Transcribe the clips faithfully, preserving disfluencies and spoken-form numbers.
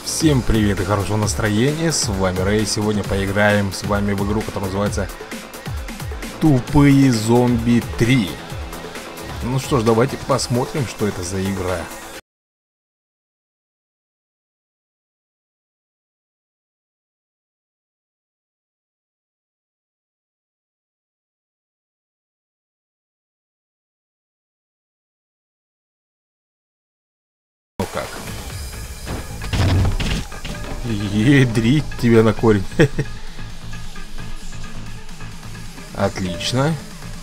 Всем привет и хорошего настроения, с вами Рэй. Сегодня поиграем с вами в игру, которая называется Тупые зомби три. Ну что ж, давайте посмотрим, что это за игра. Ну как? Ядрить тебя на корень. Отлично.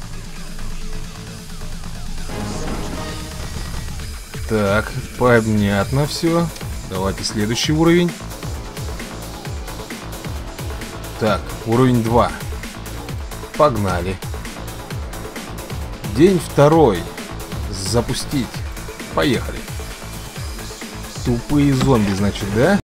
Так, понятно все. Давайте следующий уровень. Так, уровень два. Погнали. День второй. Запустить. Поехали. Тупые зомби, значит, да?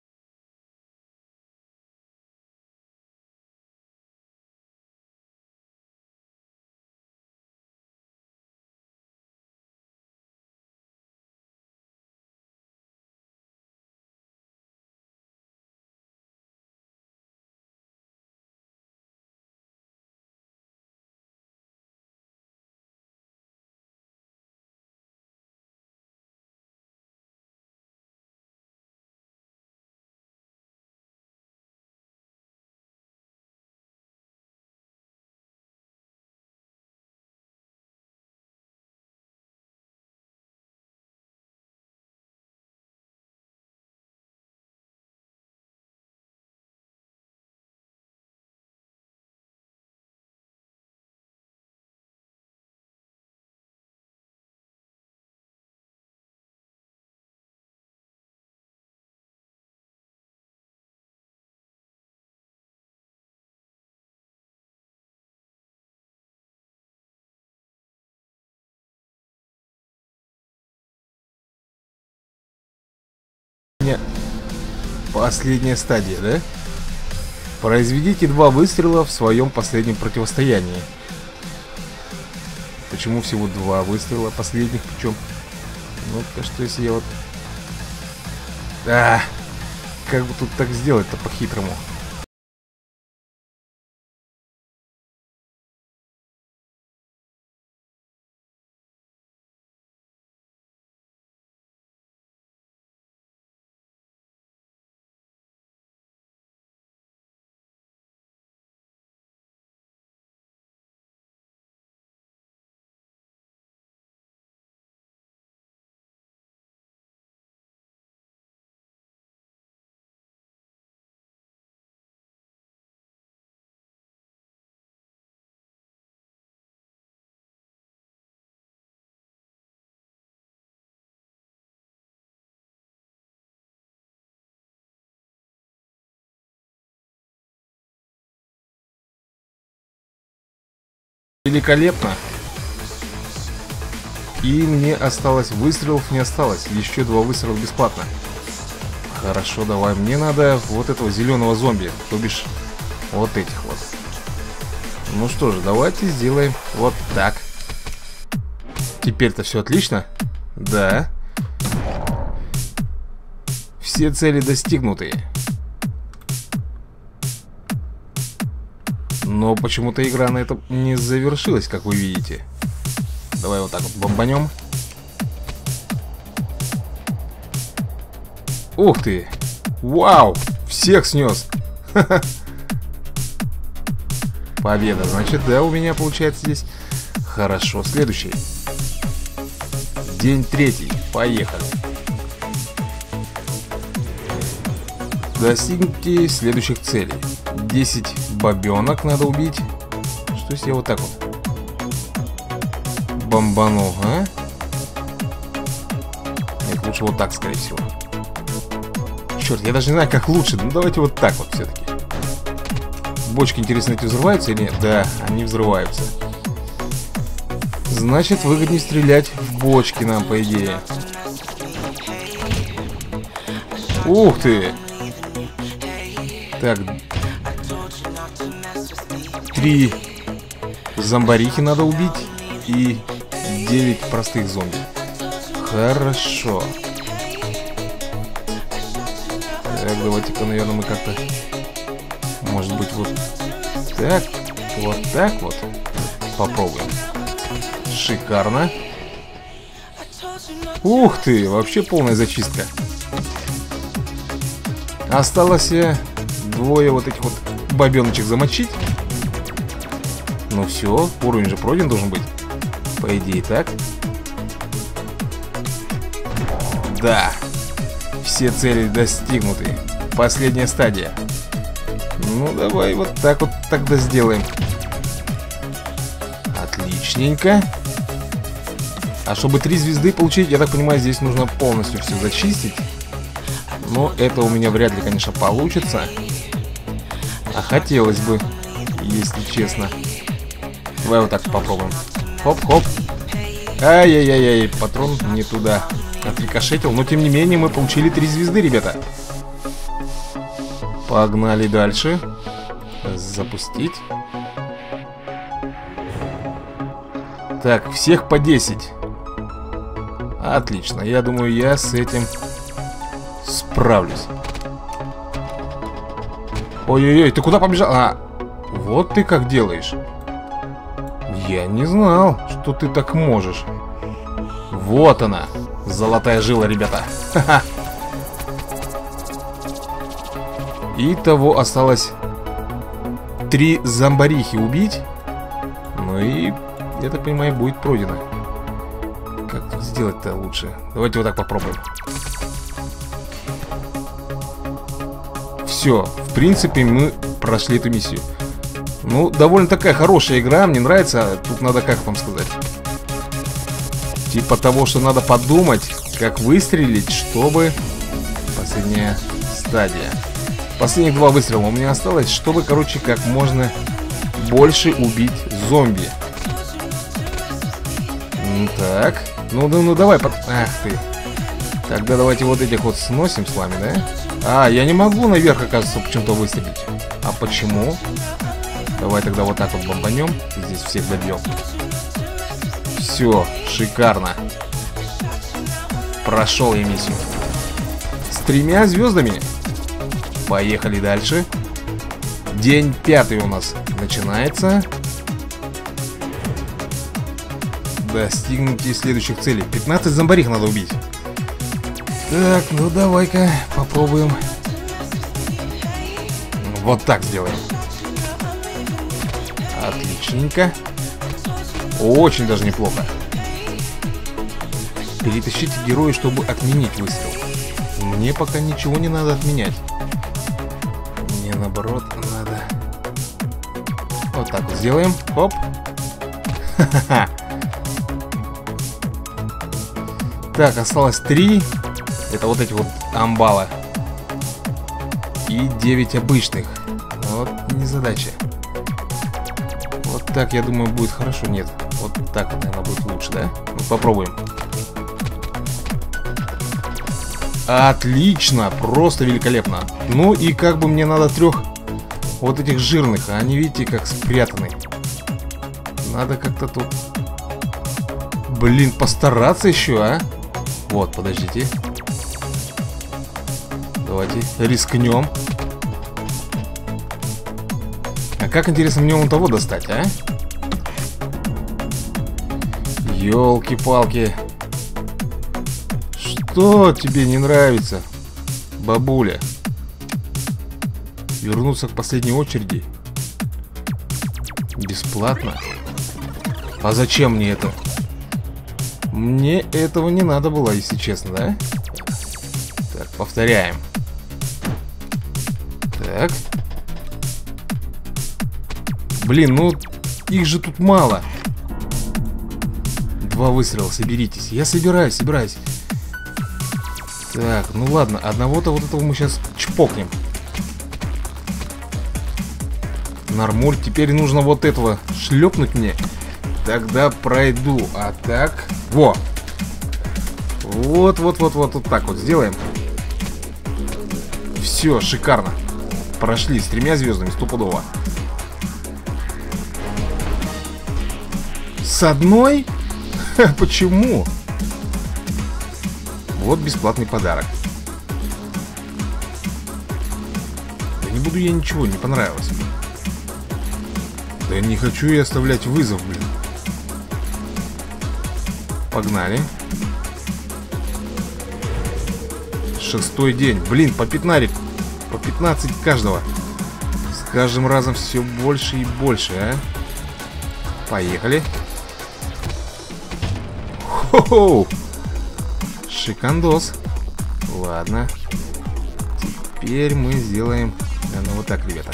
Последняя стадия, да? Произведите два выстрела в своем последнем противостоянии. Почему всего два выстрела последних? Причем, ну-ка, что если я вот... А, как бы тут так сделать-то по-хитрому? Великолепно. И мне осталось, выстрелов не осталось. Еще два выстрела бесплатно. Хорошо, давай. Мне надо вот этого зеленого зомби. То бишь, вот этих вот. Ну что же, давайте сделаем вот так. Теперь-то все отлично? Да. Все цели достигнуты. Но почему-то игра на этом не завершилась, как вы видите. Давай вот так вот бомбанем. Ух ты! Вау! Всех снес! Победа, значит, да, у меня получается здесь. Хорошо, следующий. День третий. Поехали. Достигните следующих целей. десять бабенок надо убить. Что если я вот так вот бомбану, а? Нет, лучше вот так, скорее всего. Черт, я даже не знаю, как лучше. Ну, давайте вот так вот все-таки. Бочки, интересно, эти взрываются или нет? Да, они взрываются. Значит, выгоднее стрелять в бочки нам, по идее. Ух ты! Так, три зомбарихи надо убить и девять простых зомби. Хорошо. Так, давайте-ка, наверное, мы как-то... Может быть, вот так, вот так вот. Попробуем. Шикарно. Ух ты, вообще полная зачистка. Осталось двое вот этих вот бабеночек замочить. Ну все, уровень же пройден должен быть. По идее, так. Да. Все цели достигнуты. Последняя стадия. Ну, давай вот так вот тогда сделаем. Отличненько. А чтобы три звезды получить, я так понимаю, здесь нужно полностью все зачистить. Но это у меня вряд ли, конечно, получится. А хотелось бы, если честно. Давай вот так попробуем. Хоп-хоп. Ай-яй-яй-яй, патрон не туда отрикошетил. Но, тем не менее, мы получили три звезды, ребята. Погнали дальше. Запустить. Так, всех по десять. Отлично, я думаю, я с этим справлюсь. Ой-ой-ой, ты куда побежал? А, вот ты как делаешь. Я не знал, что ты так можешь. Вот она, золотая жила, ребята. Ха-ха. Итого осталось три зомбарихи убить. Ну и, я так понимаю, будет пройдено. Как тут сделать-то лучше? Давайте вот так попробуем. Все, в принципе, мы прошли эту миссию. Ну, довольно такая хорошая игра, мне нравится. Тут надо, как вам сказать, типа того, что надо подумать, как выстрелить, чтобы... Последняя стадия. Последних два выстрела у меня осталось, чтобы, короче, как можно больше убить зомби. Так, ну, ну, ну давай, под... ах ты. Тогда давайте вот этих вот сносим с вами, да? А, я не могу наверх, оказывается, почему-то выстрелить. А почему? Давай тогда вот так вот бомбанем. Здесь всех добьем. Все, шикарно. Прошел я миссию. С тремя звездами. Поехали дальше. День пятый у нас начинается. Достигните следующих целей. пятнадцать зомбарих надо убить. Так, ну давай-ка попробуем. Вот так сделаем. Отличненько. Очень даже неплохо. Перетащите героя, чтобы отменить выстрел. Мне пока ничего не надо отменять. Мне наоборот надо. Вот так вот сделаем. Хоп. Ха-ха-ха. Так, осталось три. Это вот эти вот амбала. И девять обычных. Вот незадача. Вот так, я думаю, будет хорошо. Нет, вот так вот, наверное, будет лучше, да? Ну, попробуем. Отлично, просто великолепно. Ну и как бы мне надо трех вот этих жирных. А они, видите, как спрятаны. Надо как-то тут, блин, постараться еще, а? Вот, подождите. Давайте рискнем. А как, интересно, мне вон того достать, а? Ёлки-палки. Что тебе не нравится, бабуля? Вернуться к последней очереди? Бесплатно? А зачем мне это? Мне этого не надо было, если честно, да? Так, повторяем. Так. Блин, ну их же тут мало. Два выстрела, соберитесь. Я собираюсь, собираюсь. Так, ну ладно, одного-то вот этого мы сейчас чпокнем. Нормуль, теперь нужно вот этого шлепнуть мне. Тогда пройду. А так... Во! Вот-вот-вот-вот вот так вот сделаем. Все, шикарно. Прошли с тремя звездами, стопудово. С одной? Ха, почему? Вот бесплатный подарок. не буду я ничего, не понравилось. Да не хочу я оставлять вызов, блин. Погнали. Шестой день. Блин, по пятнадцать. По пятнадцать каждого. С каждым разом все больше и больше, а. Поехали. Хо-хо! Шикандос. Ладно. Теперь мы сделаем, наверное, вот так, ребята.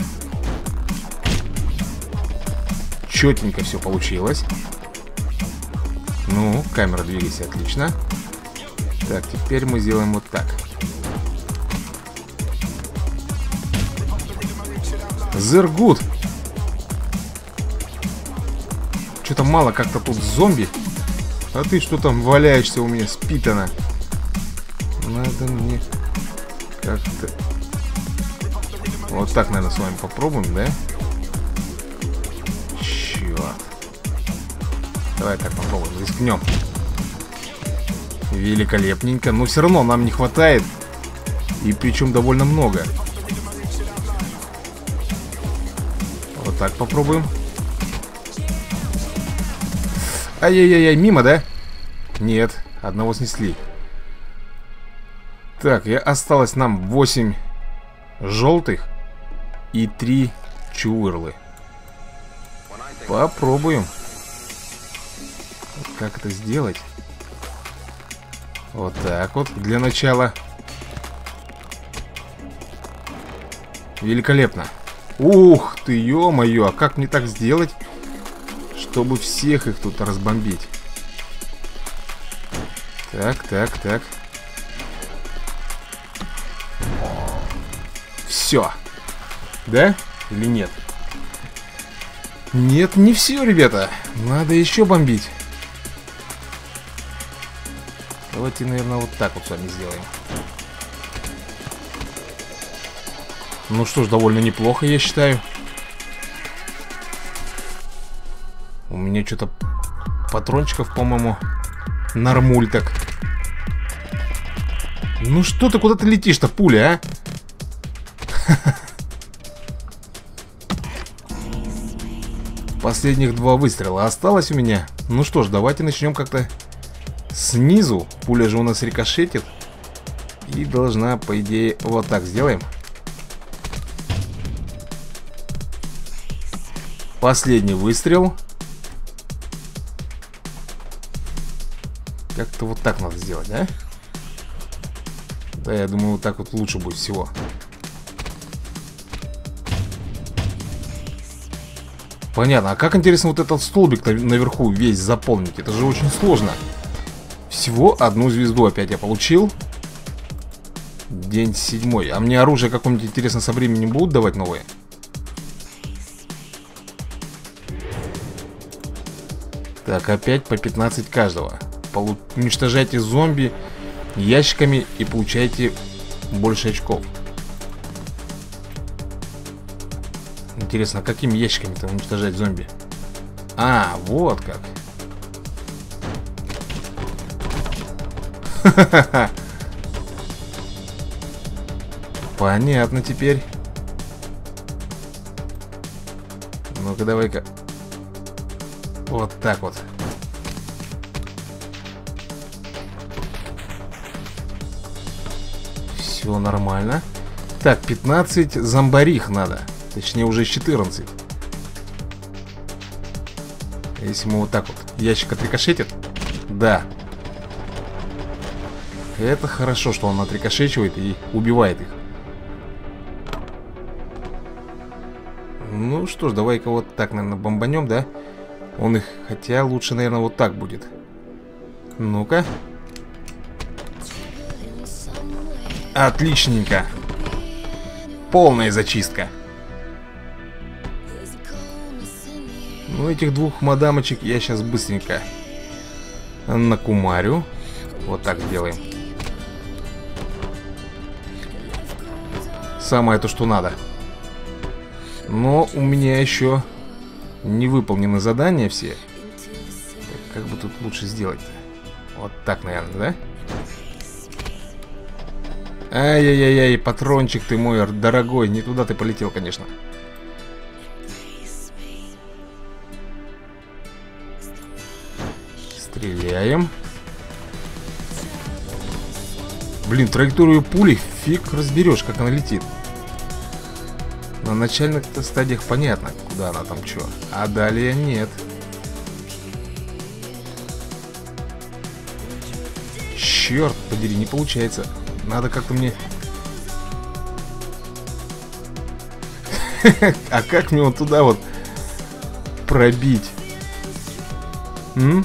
Четенько все получилось. Ну, камера двигается отлично. Так, теперь мы сделаем вот так. Зергут. Что-то мало как-то тут зомби. А ты что там валяешься у меня, спитана? Надо мне как-то... Вот так, наверное, с вами попробуем, да? Черт. Давай так попробуем, рискнем. Великолепненько. Но все равно нам не хватает. И причем довольно много. Вот так попробуем. Ай-яй-яй, мимо, да? Нет, одного снесли. Так, и осталось нам восемь желтых и три чувырлы. Попробуем. Как это сделать? Вот так вот, для начала. Великолепно. Ух ты, ё-моё, а как мне так сделать, чтобы всех их тут разбомбить? Так, так, так. Все. Да? Или нет? Нет, не все, ребята. Надо еще бомбить. Давайте, наверное, вот так вот с вами сделаем. Ну что ж, довольно неплохо, я считаю. У меня что-то патрончиков, по-моему, нормуль так. Ну что ты, куда ты летишь-то, пуля, а? Последних два выстрела осталось у меня. Ну что ж, давайте начнем как-то снизу. Пуля же у нас рикошетит. И должна, по идее, вот так сделаем. Последний выстрел. Как-то вот так надо сделать, да? Да, я думаю, вот так вот лучше будет всего. Понятно. А как, интересно, вот этот столбик наверху весь заполнить? Это же очень сложно. Всего одну звезду опять я получил. День седьмой. А мне оружие какое-нибудь, интересно, со временем будут давать новые? Так, опять по пятнадцать каждого. Полу... Уничтожайте зомби ящиками и получайте больше очков. Интересно, какими ящиками-то уничтожать зомби? А, вот как. Ха-ха-ха. Понятно теперь. Ну-ка, давай-ка. Вот так вот. Все нормально. Так, пятнадцать зомбарих надо. Точнее, уже четырнадцать. Если мы вот так вот ящик отрикошетит. Да. Это хорошо, что он отрикошечивает и убивает их. Ну что ж, давай-ка вот так, наверное, бомбанем, да? Он их... Хотя лучше, наверное, вот так будет. Ну-ка. Отличненько. Полная зачистка. Ну, этих двух мадамочек я сейчас быстренько накумарю. Вот так сделаем. Самое то, что надо. Но у меня еще не выполнены задания все. Как бы тут лучше сделать-то? Вот так, наверное, да? Ай-яй-яй-яй, патрончик ты мой дорогой. Не туда ты полетел, конечно. Стреляем. Блин, траекторию пули фиг разберешь, как она летит. На начальных стадиях понятно, куда она там что. А далее нет. Черт подери, не получается. Надо как-то мне... А как мне вот туда вот пробить? М?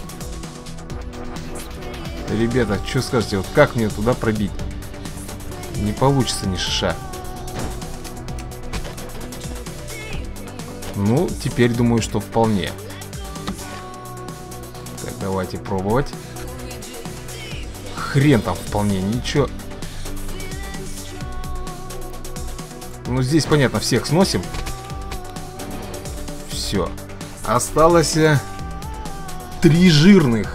Ребята, что скажете, вот как мне туда пробить? Не получится ни шиша. Ну, теперь думаю, что вполне. Так, давайте пробовать. Хрен там вполне, ничего. Ну, здесь, понятно, всех сносим. Все. Осталось три жирных.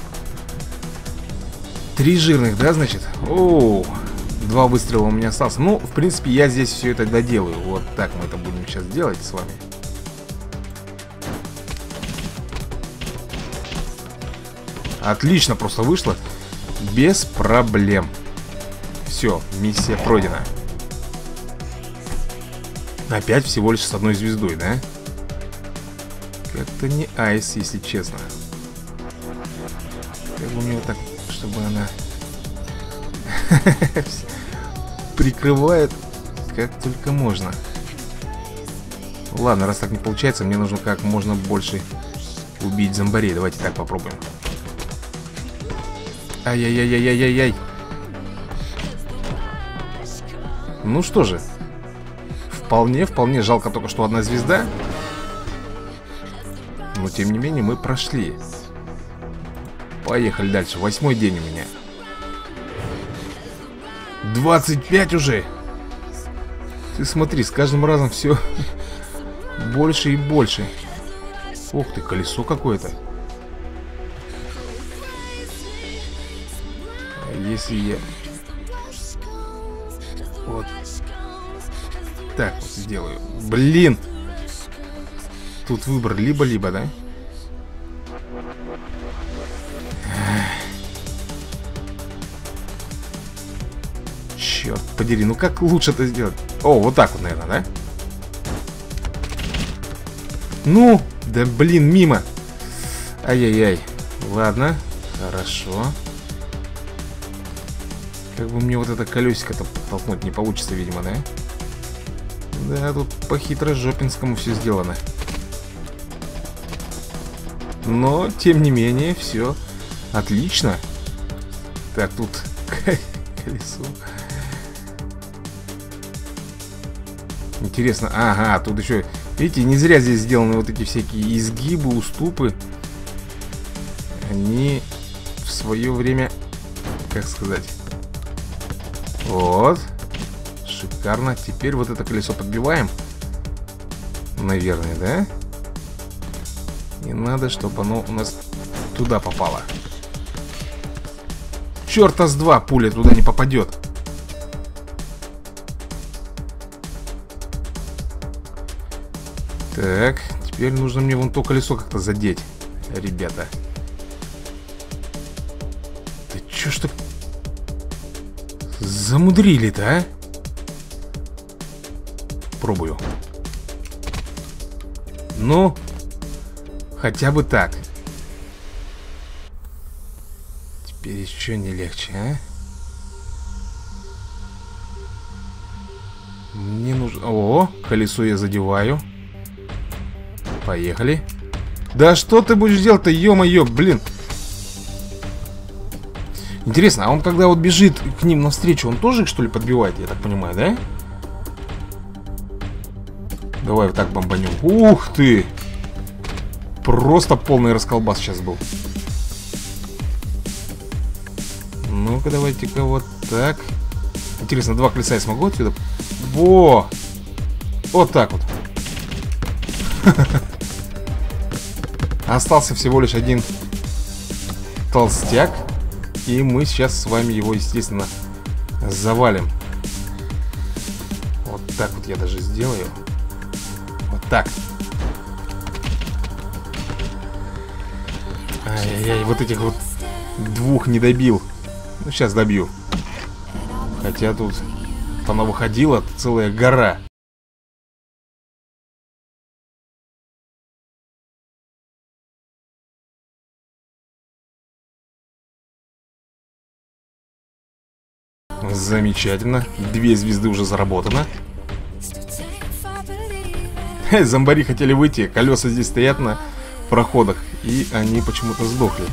Три жирных, да, значит? Оу, два выстрела у меня осталось. Ну, в принципе, я здесь все это доделаю. Вот так мы это будем сейчас делать с вами. Отлично просто вышло. Без проблем. Все, миссия пройдена. Опять всего лишь с одной звездой, да? Как-то не айс, если честно. Как бы мне вот так, чтобы она прикрывает как только можно. Ладно, раз так не получается, мне нужно как можно больше убить зомбарей. Давайте так попробуем. Ай-яй-яй-яй-яй-яй. Ну что же, Вполне, вполне жалко только, что одна звезда. Но тем не менее мы прошли. Поехали дальше, восьмой день у меня. двадцать пять уже. Ты смотри, с каждым разом все больше и больше. Ух ты, колесо какое-то. Если я вот так вот сделаю. Блин! Тут выбор либо-либо, да? Черт подери, ну как лучше это сделать? О, вот так вот, наверное, да? Ну, да блин, мимо. Ай-яй-яй. Ладно, хорошо. Как бы мне вот это колесико-то толкнуть не получится, видимо, да? Да, тут по хитрожопинскому все сделано. Но, тем не менее, все отлично. Так, тут колесо. Интересно, ага, тут еще, видите, не зря здесь сделаны вот эти всякие изгибы, уступы. Они в свое время, как сказать, вот, шикарно. Теперь вот это колесо подбиваем. Наверное, да? И надо, чтобы оно у нас туда попало. Черта с два, пуля туда не попадет. Так, теперь нужно мне вон то колесо как-то задеть, ребята. Да чё ж так замудрили-то, а? Пробую. Ну, хотя бы так. Теперь еще не легче, а? Мне нужно... О, колесо я задеваю. Поехали. Да что ты будешь делать-то, ё-моё, блин. Интересно, а он когда вот бежит к ним навстречу, он тоже их, что ли, подбивает, я так понимаю, да? Давай вот так бомбанем. Ух ты! Просто полный расколбас сейчас был. Ну-ка, давайте-ка вот так. Интересно, два колеса я смогу отсюда? Во! Вот так вот. Остался всего лишь один толстяк. И мы сейчас с вами его, естественно, Завалим. Вот так вот я даже сделаю. Вот так. Ай-яй-яй, вот этих вот двух не добил. Ну, сейчас добью. Хотя тут понавыходила целая гора. Замечательно. Две звезды уже заработано. Зомбари хотели выйти. Колеса здесь стоят на проходах. И они почему-то сдохли.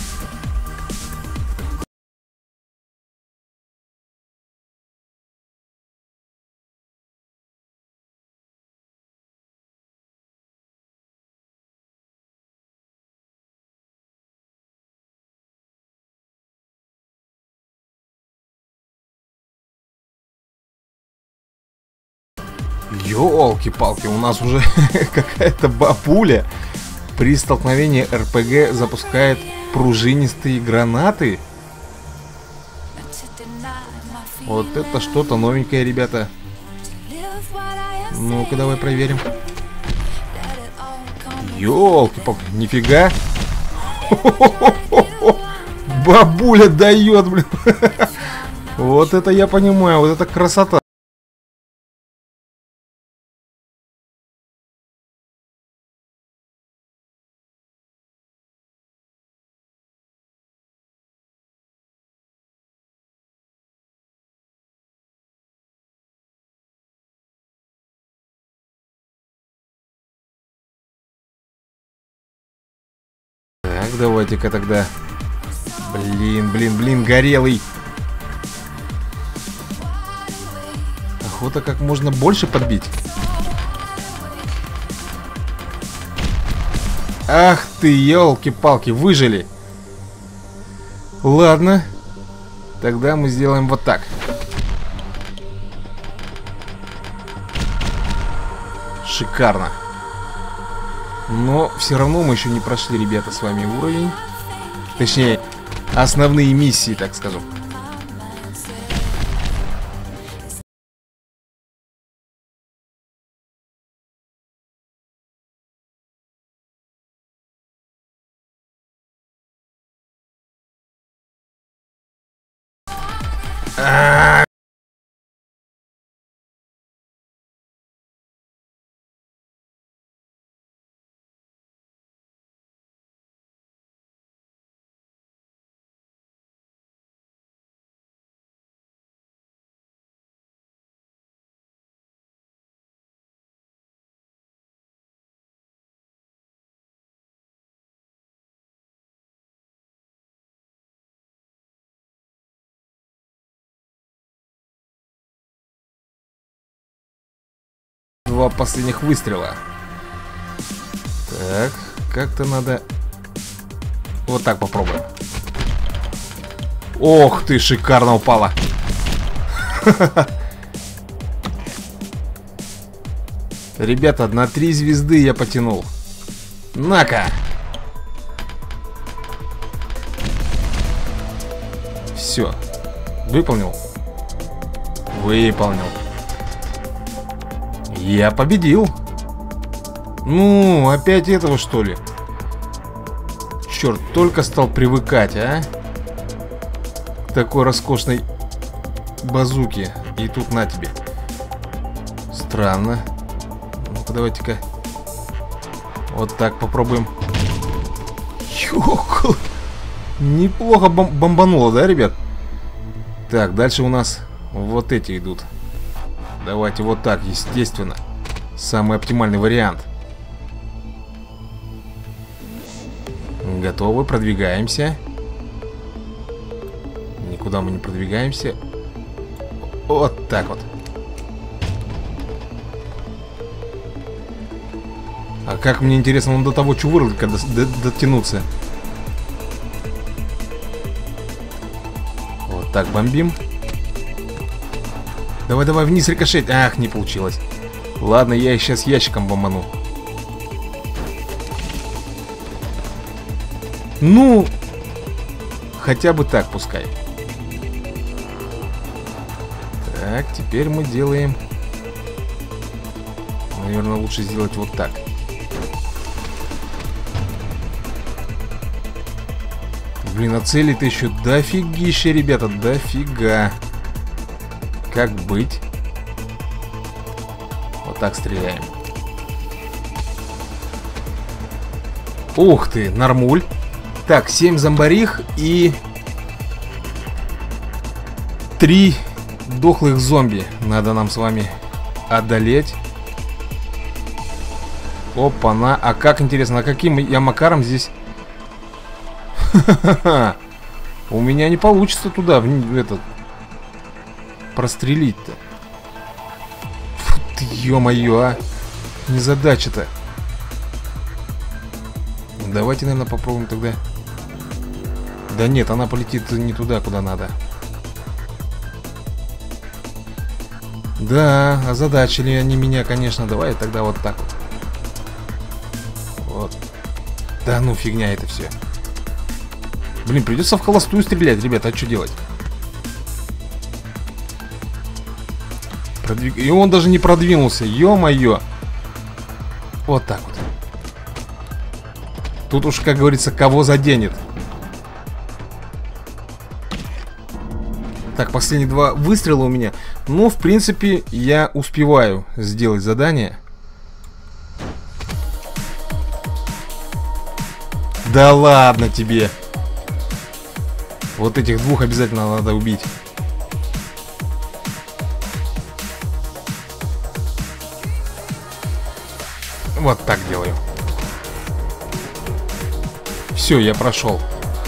Ёлки-палки, у нас уже какая-то бабуля при столкновении эр пэ гэ запускает пружинистые гранаты. Вот это что-то новенькое, ребята. Ну-ка, давай проверим. Ёлки-палки, нифига. Бабуля дает, блин. Вот это я понимаю, вот это красота. Так, давайте-ка тогда. Блин, блин, блин, горелый. Охота как можно больше подбить. Ах ты, елки-палки, выжили. Ладно. Тогда мы сделаем вот так. Шикарно. Но все равно мы еще не прошли, ребята, с вами уровень. Точнее, основные миссии, так скажем. А-а-а! Два последних выстрела. Так, как-то надо... Вот так попробуем. Ох ты, шикарно упала. Ребята, на три звезды я потянул. На-ка! Все. Выполнил? Выполнил. Я победил. Ну, опять этого, что ли? Черт, только стал привыкать, а? К такой роскошной базуке. И тут на тебе. Странно. Ну-ка, давайте-ка вот так попробуем. Ёкал. Неплохо бом бомбануло, да, ребят? Так, дальше у нас вот эти идут. Давайте вот так, естественно. Самый оптимальный вариант. Готовы, продвигаемся. Никуда мы не продвигаемся. Вот так вот. А как мне интересно, он до того чувырлика дотянуться. Вот так бомбим. Давай, давай, вниз рикошеть. Ах, не получилось. Ладно, я их сейчас ящиком бомбану. Ну, хотя бы так пускай. Так, теперь мы делаем... Наверное, лучше сделать вот так. Блин, а цели-то еще дофигища, ребята, дофига. Как быть? Вот так стреляем. Ух ты, нормуль. Так, семь зомбарих и... три дохлых зомби надо нам с вами одолеть. Опа-на. А как интересно, а каким я макаром здесь... Ха-ха-ха. У меня не получится туда, в этот... прострелить-то. Фу ты, ё-моё, а. Незадача-то. Давайте, наверное, попробуем тогда. Да нет, она полетит не туда, куда надо. Да, озадачили они меня, конечно. Давай тогда вот так вот. Вот. Да ну, фигня это все. Блин, придется в холостую стрелять, ребята, а что делать? Продвиг... И он даже не продвинулся, ё-моё. Вот так вот. Тут уж, как говорится, кого заденет. Так, последние два выстрела у меня. Ну, в принципе, я успеваю сделать задание. Да ладно тебе. Вот этих двух обязательно надо убить. Вот так делаю. Все, я прошел.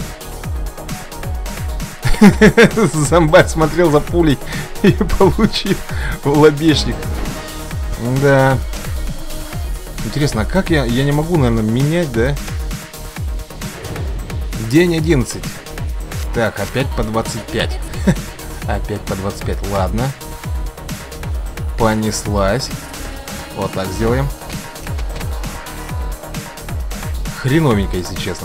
Зомбарь смотрел за пулей и получил лобешник. Да. Интересно, а как я... Я не могу, наверное, менять, да? День одиннадцать. Так, опять по двадцать пять. Опять по двадцать пять, ладно. Понеслась. Вот так сделаем. Хреновенько, если честно.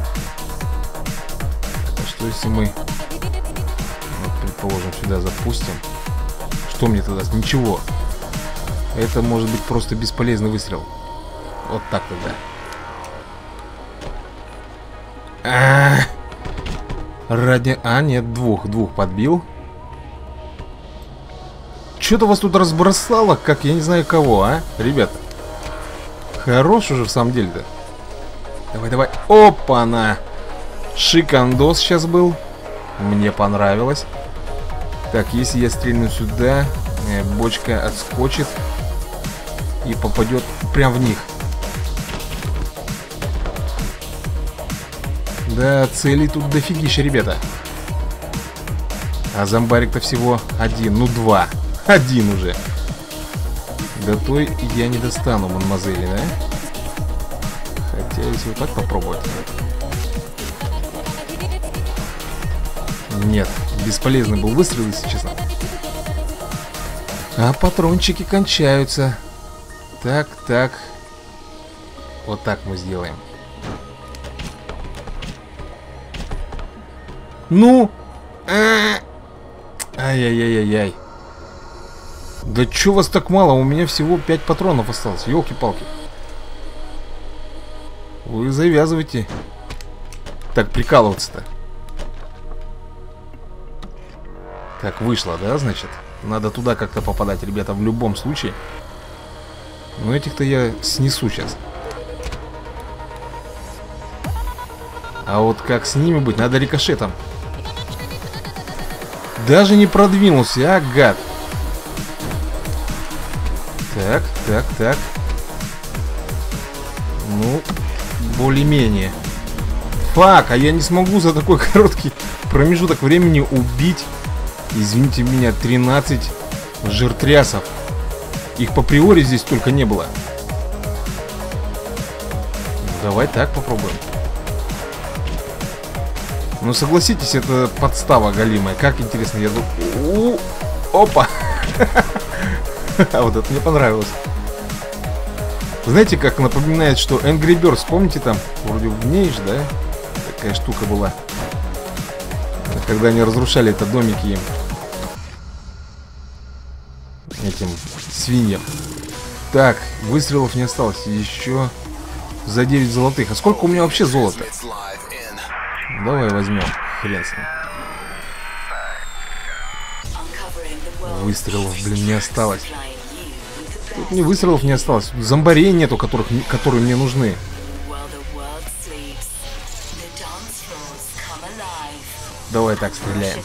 Так, а что если мы... Вот, предположим, сюда запустим. Что мне тогда? Ничего. Это может быть просто бесполезный выстрел. Вот так тогда. А-а-а! Ради... А, нет, двух, двух подбил. Что-то вас тут разбросало, как я не знаю кого, а? Ребят. Хорош уже в самом деле-то. Давай, давай. Опа-на! Шикандос сейчас был. Мне понравилось. Так, если я стрельну сюда, бочка отскочит и попадет прям в них. Да, целей тут дофигища, ребята. А зомбарик-то всего один, ну два. Один уже. До той я не достану, мадемуазели, да? Хотя, если вот так попробовать. Нет, бесполезный был выстрел, если честно. А патрончики кончаются. Так, так. Вот так мы сделаем. Ну! Ай-яй-яй-яй-яй. Да чё вас так мало? У меня всего пять патронов осталось. Ёлки-палки. Вы завязывайте. Так, прикалываться-то. Так, вышло, да, значит? Надо туда как-то попадать, ребята, в любом случае. Но этих-то я снесу сейчас. А вот как с ними быть? Надо рикошетом. Даже не продвинулся, а, гад. Так, так, так. Ну, более-менее. Фак, а я не смогу за такой короткий промежуток времени убить, извините меня, тринадцать жиртрясов. Их по приори здесь только не было. Давай так попробуем. Ну, согласитесь, это подстава голимая. Как интересно, я думаю... Опа! А вот это мне понравилось. Знаете, как напоминает, что Angry Birds, помните, там вроде в ней же, да? Такая штука была. Когда они разрушали это домики им. этим свиньям. Так, выстрелов не осталось. Еще за девять золотых. А сколько у меня вообще золота? Давай возьмем. Хрен с ним. Выстрелов, блин, не осталось. Тут мне выстрелов не осталось. Зомбарей нету, которых, которые мне нужны. Давай так стреляем.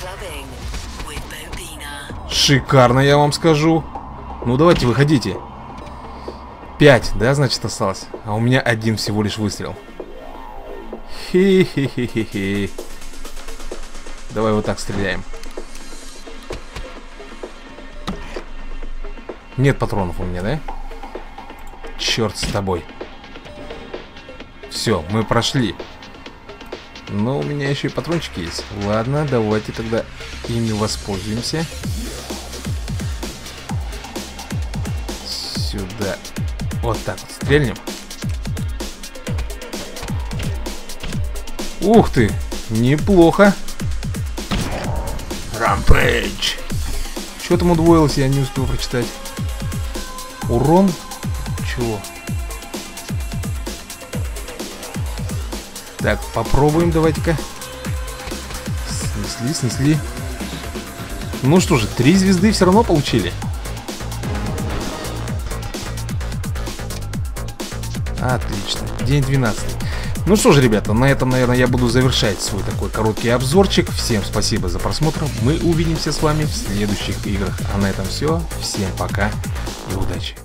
Шикарно, я вам скажу. Ну давайте, выходите. Пять, да, значит, осталось. А у меня один всего лишь выстрел. Хи-хи-хи-хи-хи. Давай вот так стреляем. Нет патронов у меня, да? Черт с тобой. Все, мы прошли. Но у меня еще и патрончики есть. Ладно, давайте тогда ими воспользуемся. Сюда. Вот так вот стрельнем. Ух ты, неплохо. Рампейдж. Что там удвоилось, я не успел прочитать. Урон? Чего? Так, попробуем, давайте-ка. Снесли, снесли. Ну что же, три звезды все равно получили. Отлично, день двенадцатый. Ну что же, ребята, на этом, наверное, я буду завершать свой такой короткий обзорчик. Всем спасибо за просмотр. Мы увидимся с вами в следующих играх. А на этом все. Всем пока и удачи.